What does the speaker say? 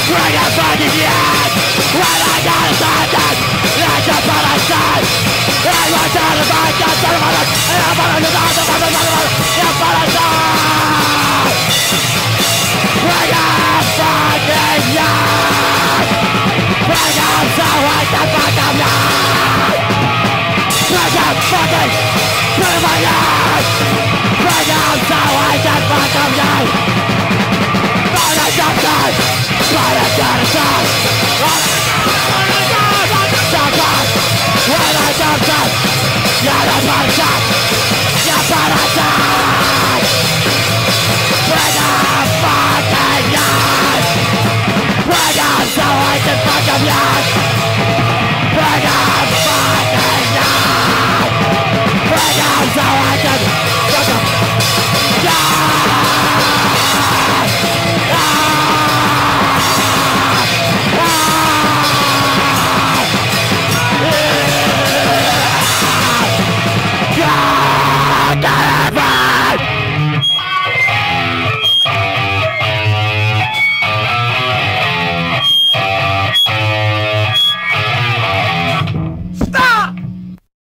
Bring it fucking yet. When I got a sentence, that's just what I said. I was out of my God, son of a bitch, and I'm on the God, the mother, you're what I said. Bring it fucking